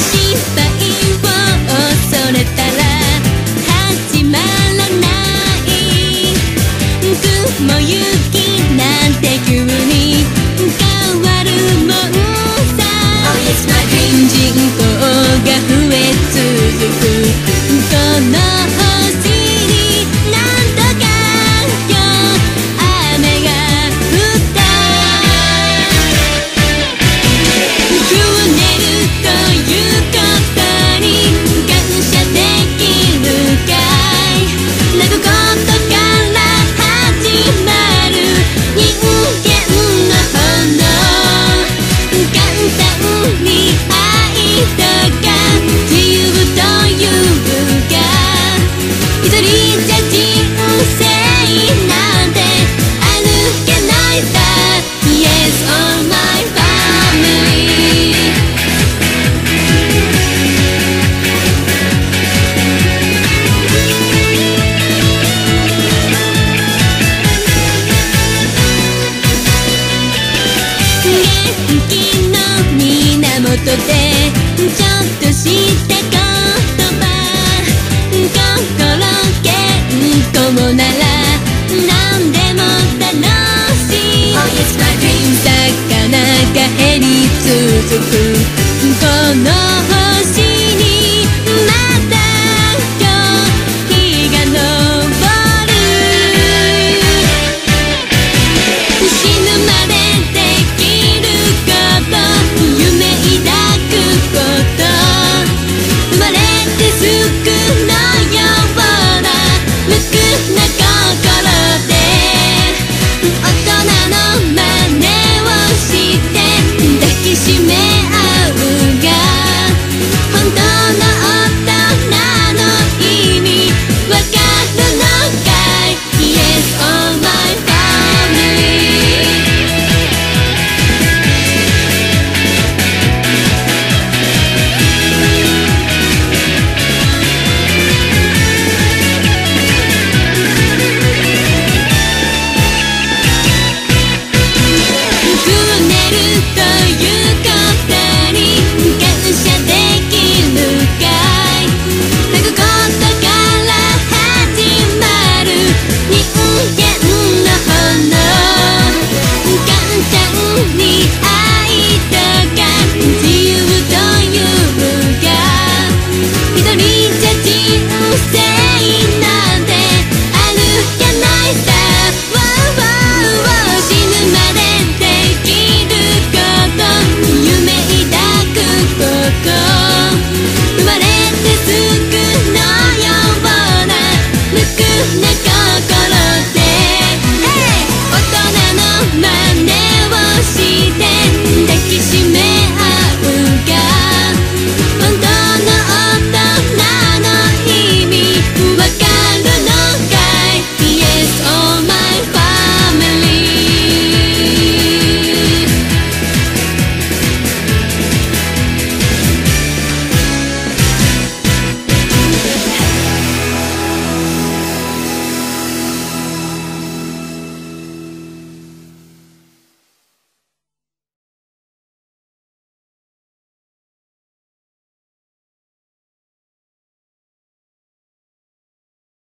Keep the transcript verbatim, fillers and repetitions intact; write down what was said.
失敗を恐れたら始まらない雲行きなんて急に変わるもんさ。人口が増え続くこの星に何度か今日雨が降ったくねるということに感謝できるかい。泣くことから始まる人間の炎簡単に愛とか自由というか一人じゃ人生なんて歩けないさ。 Yes all my family元気の源でちょっとした言葉心健康なら何でも楽しい。魚が減り続くこの